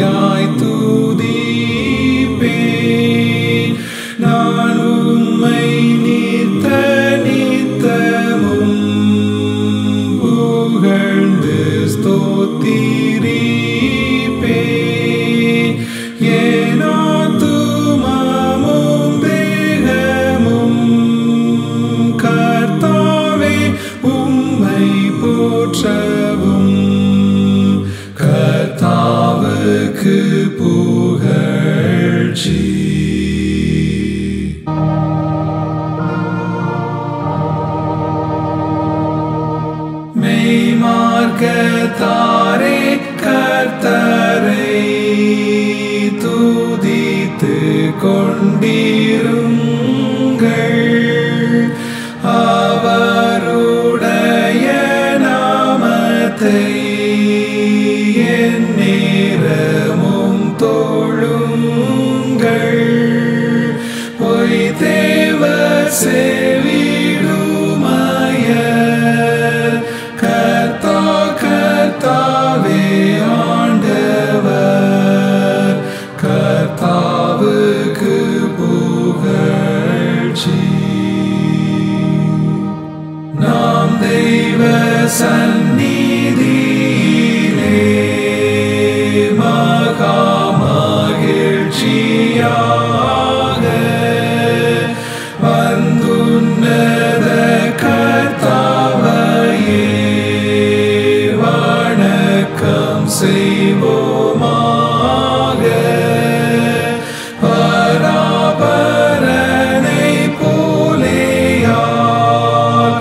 துதியாய் துதிப்பேன். நான் உம்மை நித்த நித்தமும் புகழ்ந்து ஸ்தோத்திரிப்பேன். என் ஆத்துமாவும் தேகமும் கர்த்தாவே உம்மை போற்றவும். கர்த்தாவுக்கு புகழ்ச்சி. மெய்மார்க்கத்தாரே கர்த்தரை துதித்துக் கொண்டிருங்கள். அவருடைய நாமத்தை எந்நேரமும் தொழுங்கள். பொய் தேவர் செவிடுமயர் கர்த்தாவே ஆண்டவர். கர்த்தாவுக்கு புகழ்ச்சி. நாம் தெய்வ சந்நிதியிலே மகா மகிழ்ச்சியாக வந்துன்னத கர்த்தாவையே வணக்கம் செய்வோமாக. பராபரனை போலேயார்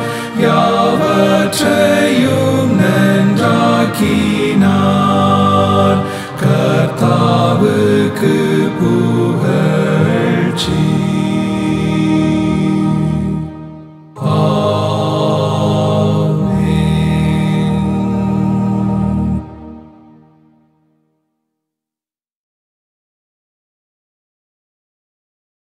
யாவற்றையும் நன்றாக்கினார். கர்த்தாவுக்கு